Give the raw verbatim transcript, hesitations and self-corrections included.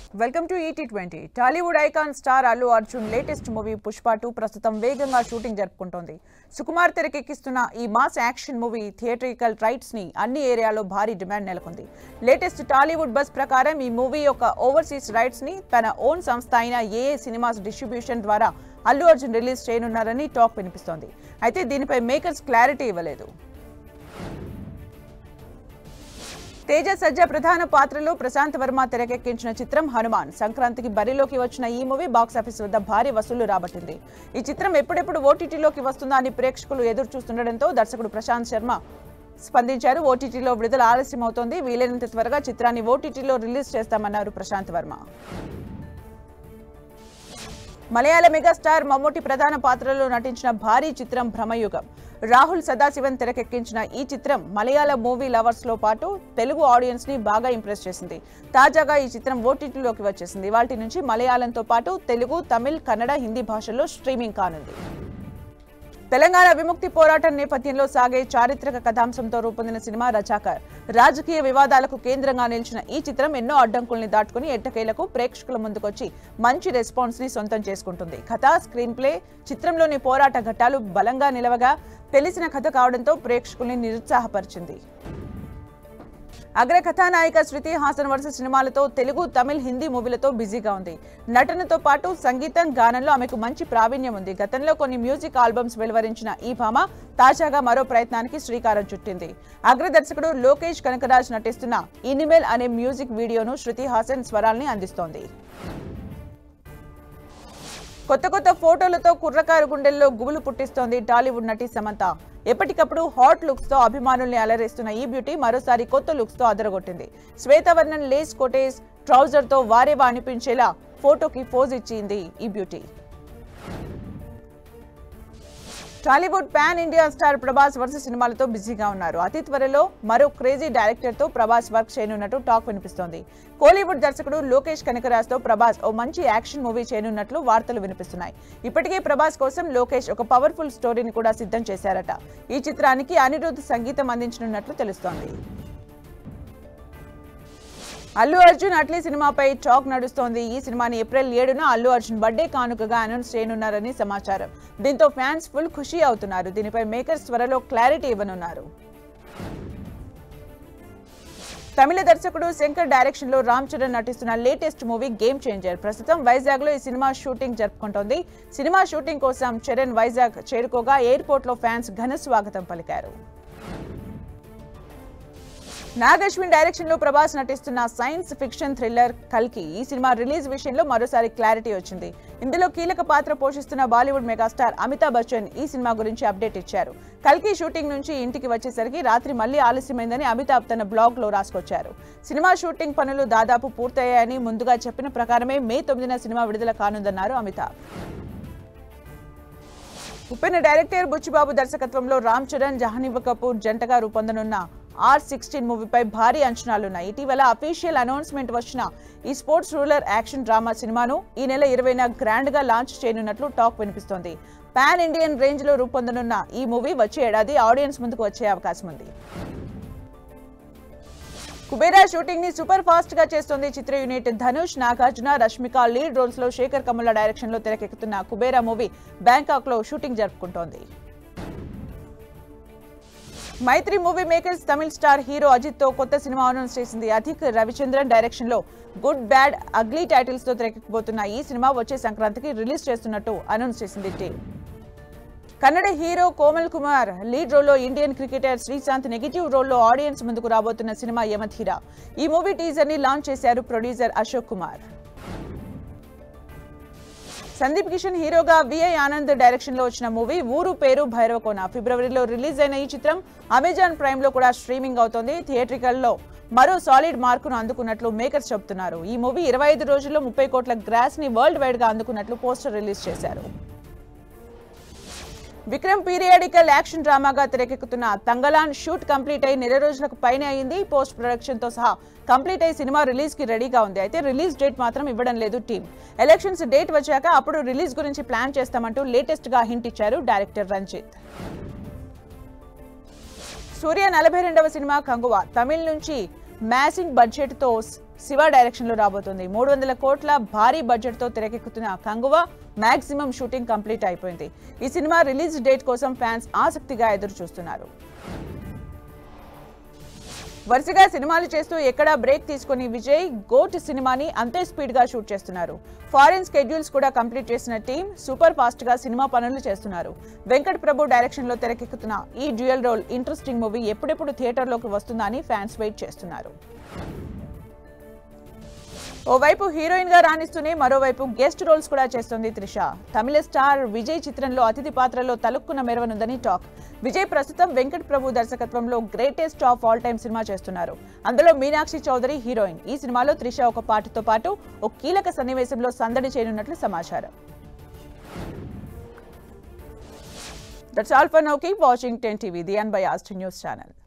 Welcome to ET twenty. Tollywood icon star Allu Arjun latest movie Pushpa two ప్రస్తుతం వేగంగా shooting జరుపుకుంటోంది. సుకుమార్ తెరకెక్కిస్తున్న ఈ mass action movie theatrical rights ని అన్ని ఏరియాలో భారీ డిమాండ్ నెలకొంది. లేటెస్ట్ టాలీవుడ్ బస్ ప్రకారం ఈ మూవీ యొక్క ఓవర్సీస్ రైట్స్ ని తన ఓన్ సంస్థ అయిన ఏఏ సినిమాస్ డిస్ట్రిబ్యూషన్ ద్వారా అల్లు అర్జున్ రిలీజ్ చేయనున్నారని టాక్ వినిపిస్తోంది. అయితే దీనిపై మేకర్స్ క్లారిటీ ఇవ్వలేదు. తేజ సజ్జ ప్రధాన పాత్రలో ప్రశాంత్ వర్మ తెరకెక్కించిన చిత్రం హనుమాన్ సంక్రాంతికి బరిలోకి వచ్చిన ఈ మూవీ బాక్సాఫీస్ వద్ద భారీ వసూళ్లు రాబట్టింది. ఈ చిత్రం ఎప్పుడెప్పుడు ఓటీటీలోకి వస్తుందా అని ప్రేక్షకులు ఎదురు చూస్తుండటంతో దర్శకుడు ప్రశాంత్ శర్మ స్పందించారు. ఓటీటీలో విడుదల ఆలస్యం అవుతోంది, వీలైనంత త్వరగా చిత్రాన్ని ఓటీటీలో రిలీజ్ చేస్తామన్నారు ప్రశాంత్ వర్మ. మలయాళ మెగాస్టార్ మమ్మూటి ప్రధాన పాత్రలో నటించిన భారీ చిత్రం భ్రమయుగం. రాహుల్ సదాశివన్ తెరకెక్కించిన ఈ చిత్రం మలయాళ మూవీ లవర్స్ లో పాటు తెలుగు ఆడియన్స్ ని బాగా ఇంప్రెస్ చేసింది. తాజాగా ఈ చిత్రం ఓటీటీలోకి వచ్చేసింది. వాటి నుంచి మలయాళంతో పాటు తెలుగు, తమిళ్, కన్నడ, హిందీ భాషల్లో స్ట్రీమింగ్ కానుంది. తెలంగాణ విముక్తి పోరాటం నేపథ్యంలో సాగే చారిత్రక కథాంశంతో రూపొందిన సినిమా రజాకర్. రాజకీయ వివాదాలకు కేంద్రంగా నిలిచిన ఈ చిత్రం ఎన్నో అడ్డంకుల్ని దాటుకుని ఎట్టకేలకు ప్రేక్షకుల ముందుకొచ్చి మంచి రెస్పాన్స్ ని సొంతం చేసుకుంటుంది. కథ, స్క్రీన్ ప్లే, చిత్రంలోని పోరాట ఘట్టాలు బలంగా నిలవగా తెలిసిన కథ కావడంతో ప్రేక్షకుల్ని నిరుత్సాహపరిచింది. అగ్ర కథానాయిక శృతి హాసన్ వరుస సినిమాలతో తెలుగు, తమిళ్, హిందీ మూవీలతో బిజీగా ఉంది. నటనతో పాటు సంగీతం, గానంలో ఆమెకు మంచి ప్రావీణ్యం ఉంది. గతంలో కొన్ని మ్యూజిక్ ఆల్బమ్స్ వెలువరించిన ఈ భామ తాజాగా మరో ప్రయత్నానికి శ్రీకారం చుట్టింది. అగ్ర దర్శకుడు లోకేష్ కనకరాజ్ నటిస్తున్న ఇనిమెల్ అనే మ్యూజిక్ వీడియోను శృతి హాసన్ స్వరాల్ని అందిస్తోంది. కొత్త కొత్త ఫోటోలతో కుర్రకారు గుండెల్లో గుబులు పుట్టిస్తోంది టాలీవుడ్ నటి సమంత. ఎప్పటికప్పుడు హాట్ లుక్స్ తో అభిమానుల్ని అలరిస్తున్న ఈ బ్యూటీ మరోసారి కొత్త లుక్స్ తో అదరగొట్టింది. శ్వేతవర్ణన్ లేస్ కోటేస్ ట్రౌజర్ తో వారేవా అనిపించేలా ఫోటోకి పోజ్ ఇచ్చింది ఈ beauty. Tollywood pan India star Prabhas వరుస సినిమాలతో బిజీగా ఉన్నారు. అతి త్వరలో మరో క్రేజీ డైరెక్టర్ తో ప్రభాస్ వర్క్ చేయనున్నట్టు టాక్ వినిపిస్తోంది. కోలీవుడ్ దర్శకుడు లోకేష్ కనకరాజ్ తో ప్రభాస్ ఓ మంచి యాక్షన్ మూవీ చేయనున్నట్లు వార్తలు వినిపిస్తున్నాయి. ఇప్పటికే ప్రభాస్ కోసం లోకేష్ ఒక పవర్ఫుల్ స్టోరీని కూడా సిద్ధం చేశారట. ఈ చిత్రానికి అనిరుద్ధ్ సంగీతం అందించనున్నట్లు తెలుస్తోంది. అల్లు అర్జున్ అట్లీ సినిమాపై టాక్ నడుస్తోంది. ఈ సినిమాని ఏప్రిల్ ఏడున అల్లు అర్జున్ బర్త్డే కానుకగా అనౌన్స్ చేయనున్నారని సమాచారం. దీంతో ఫ్యాన్స్ ఫుల్ ఖుషీ అవుతున్నారు. దీనిపై మేకర్స్ త్వరలో క్లారిటీ ఇవ్వనున్నారు. తమిళ దర్శకుడు శంకర్ డైరెక్షన్ లో రామ్ చరణ్ నటిస్తున్న లేటెస్ట్ మూవీ గేమ్ చేంజర్ ప్రస్తుతం వైజాగ్ లో ఈ సినిమా షూటింగ్ జరుపుకుంటోంది. సినిమా షూటింగ్ కోసం చరణ్ వైజాగ్ చేరుకోగా ఎయిర్పోర్ట్ లో ఫ్యాన్స్ ఘన స్వాగతం పలికారు. నాగ్ అశ్విన్ డైరెక్షన్ లో ప్రభాస్ నటిస్తున్న సైన్స్ ఫిక్షన్ థ్రిల్లర్ కల్కి. ఈ సినిమా రిలీజ్ విషయంలో మరోసారి క్లారిటీ వచ్చింది. ఇందులో కీలక పాత్ర పోషిస్తున్న బాలీవుడ్ మెగాస్టార్ అమితాబ్ బచ్చన్ ఈ సినిమా గురించి అప్డేట్ ఇచ్చారు. కల్కి షూటింగ్ నుంచి ఇంటికి వచ్చేసరికి రాత్రి మళ్లీ ఆలస్యమైందని అమితాబ్ తన బ్లాగ్ లో రాసుకొచ్చారు. సినిమా షూటింగ్ పనులు దాదాపు పూర్తయ్యాయని, ముందుగా చెప్పిన ప్రకారమే మే తొమ్మిదిన సినిమా విడుదల కానుందన్నారు అమితాబ్. ఉప్పెన డైరెక్టర్ బుచ్చిబాబు దర్శకత్వంలో రామ్ చరణ్, జాహ్నవి కపూర్ జంటగా రూపొందనున్న ఆర్ సిక్స్టీన్ మూవీపై భారీ అంచనాలున్నాయి. ఇటీవల అఫీషియల్ అనౌన్స్మెంట్ వచ్చిన ఈ స్పోర్ట్స్ రూలర్ యాక్షన్ డ్రామా సినిమాను ఈ నెల ఇరవైన గ్రాండ్ గా లాంచ్ చేయనున్నట్లు టాక్ వినిపిస్తోంది. పాన్ ఇండియన్ రేంజ్ లో రూపొందనున్న ఈ మూవీ వచ్చే ఏడాది ఆడియన్స్ ముందుకు వచ్చే అవకాశం ఉంది. కుబేరా షూటింగ్ ని సూపర్ ఫాస్ట్ గా చేస్తోంది చిత్ర unit. Dhanush, Nagarjuna, Rashmika lead roles లో శేఖర్ కమ్ముల డైరెక్షన్ లో తెరకెక్కుతున్న కుబేరా మూవీ బ్యాంకాక్ లో షూటింగ్ జరుపుకుంటోంది. మైత్రి మూవీ మేకర్స్ తమిళ స్టార్ హీరో అజిత్ తో కొత్త సినిమా అనౌన్స్ చేసింది. అధిక్ రవిచంద్రన్ డైరెక్షన్ లో గుడ్ బ్యాడ్ అగ్లీ టైటిల్స్ తో తెరకెక్కబోతున్న ఈ సినిమా వచ్చే సంక్రాంతికి రిలీజ్ చేస్తున్నట్టు అనౌన్స్ చేసింది team. Kannada hero Komal Kumar lead రోల్లో ఇండియన్ క్రికెటర్ శ్రీశాంత్ నెగిటివ్ రోల్లో ఆడియన్స్ ముందుకు రాబోతున్న సినిమా యమధీర. ఈ మూవీ టీజర్ ని లాంచ్ చేశారు ప్రొడ్యూసర్ అశోక్ కుమార్. సందీప్ కిషన్ హీరోగా విఐ ఆనంద్ డైరెక్షన్ లో వచ్చిన మూవీ ఊరు పేరు భైరవకోన. ఫిబ్రవరిలో రిలీజ్ అయిన ఈ చిత్రం అమెజాన్ ప్రైమ్ లో కూడా స్ట్రీమింగ్ అవుతోంది. థియేట్రికల్ లో మరో సాలిడ్ మార్కును అందుకున్నట్లు మేకర్స్ చెబుతున్నారు. ఈ మూవీ ఇరవై ఐదు రోజుల్లో ముప్పై కోట్ల గ్రాస్ ని వరల్డ్ వైడ్ గా అందుకున్నట్లు పోస్టర్ రిలీజ్ చేశారు. విక్రమ్ పీరియాడికల్ యాక్షన్ డ్రామాగా తెరకెక్కుతున్న తంగలాన్ షూట్ కంప్లీట్ అయి నెల రోజులకు పైన అయింది. పోస్ట్ ప్రొడక్షన్ తో సహా కంప్లీట్ అయి సినిమా రిలీజ్ కి రెడీగా ఉంది. అయితే రిలీజ్ డేట్ మాత్రం ఇవ్వడం లేదు టీం. ఎలక్షన్స్ డేట్ వచ్చాక అప్పుడు రిలీజ్ గురించి ప్లాన్ చేస్తామంటూ లేటెస్ట్ గా హింట్ ఇచ్చారు డైరెక్టర్ రంజిత్. సూర్య నలభై రెండవ సినిమా కంగువా తమిళ నుంచి మ్యాసింగ్ బడ్జెట్ తో శివ డైరెక్షన్ లో రాబోతుంది. మూడు వందల కోట్ల భారీ బడ్జెట్ తో తెరకెక్కుతున్న కంగువ మాక్సిమం షూటింగ్ కంప్లీట్ అయిపోయింది. ఈ సినిమా రిలీజ్ డేట్ కోసం ఫ్యాన్స్ ఆసక్తిగా ఎదురు చూస్తున్నారు. వరుసగా సినిమాలు చేస్తూ ఎక్కడా బ్రేక్ తీసుకుని విజయ్ గోట్ సినిమాని అంతే స్పీడ్ గా షూట్ చేస్తున్నారు. ఫారిన్ స్కెడ్యూల్స్ కూడా కంప్లీట్ చేసిన టీం సూపర్ ఫాస్ట్ గా సినిమా పనులు చేస్తున్నారు. వెంకట్ ప్రభు డైరెక్షన్ లో తెరకెక్కుతున్న ఈ డ్యూయల్ రోల్ ఇంట్రెస్టింగ్ మూవీ ఎప్పుడెప్పుడు థియేటర్ లోకి వస్తుందా అని ఫ్యాన్స్ వెయిట్ చేస్తున్నారు. ఓవైపు హీరోయిన్ గా రాణిస్తూనే మరోవైపు గెస్ట్ రోల్స్ కూడా చేస్తుంది త్రిష. తమిళ స్టార్ విజయ్ చిత్రంలో అతిథి పాత్రలో తలుక్కున మెరవనుందని టాక్. విజయ్ ప్రస్తుతం వెంకట్ ప్రభు దర్శకత్వంలో గ్రేటెస్ట్ ఆఫ్ ఆల్ టైమ్ సినిమా చేస్తున్నారు. అందులో మీనాక్షి చౌదరి హీరోయిన్. ఈ సినిమాలో త్రిష ఒక పాటతో పాటు ఒక కీలక సన్నివేశంలో సందడి చేయనున్నట్లు సమాచారం. That's all for now. Keep watching ten T V, the unbiased news channel.